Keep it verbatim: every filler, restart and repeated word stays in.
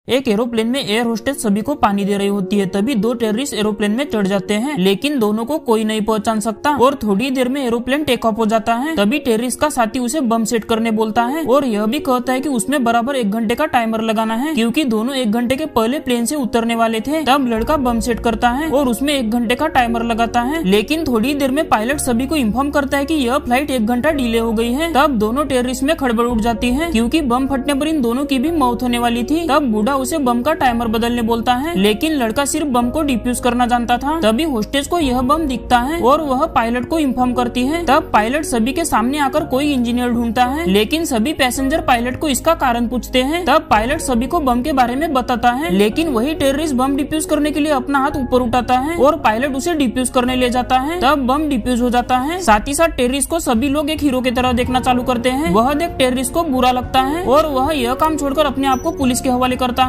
एक एरोप्लेन में air hostess सभी को पानी दे रही होती है, तभी दो टेररिस्ट एरोप्लेन में चढ़ जाते हैं, लेकिन दोनों को कोई नहीं पहचान सकता और थोड़ी देर में एरोप्लेन टेक ऑफ हो जाता है। तभी टेररिस्ट का साथी उसे बम सेट करने बोलता है और यह भी कहता है कि उसमें बराबर एक घंटे का टाइमर लगाना है, क्योंकि दोनों एक घंटे के पहले प्लेन से उतरने वाले थे। तब लड़का बम सेट करता है और उसमें एक घंटे का टाइमर लगाता है, लेकिन थोड़ी देर में पायलट सभी को इन्फॉर्म करता है कि यह फ्लाइट एक घंटा डिले हो गई है। तब दोनों टेररिस्ट में खड़बड़ उठ जाती है, क्योंकि बम फटने पर इन दोनों की भी मौत होने वाली थी। तब बूढ़ा उसे बम का टाइमर बदलने बोलता है, लेकिन लड़का सिर्फ बम को डिफ्यूज करना जानता था। तभी होस्टेस को यह बम दिखता है और वह पायलट को इन्फॉर्म करती है। तब पायलट सभी के सामने आकर कोई इंजीनियर ढूंढता है, लेकिन सभी पैसेंजर पायलट को इसका कारण पूछते हैं। तब पायलट सभी को बम के बारे में बताता है, लेकिन वही टेररिस्ट बम डिफ्यूज करने के लिए अपना हाथ ऊपर उठाता है और पायलट उसे डिफ्यूज करने ले जाता है। तब बम डिफ्यूज हो जाता है। साथ ही साथ टेररिस्ट को सभी लोग एक हीरो की तरह देखना चालू करते हैं। वह देख टेररिस्ट को बुरा लगता है और वह यह काम छोड़कर अपने आप को पुलिस के हवाले करता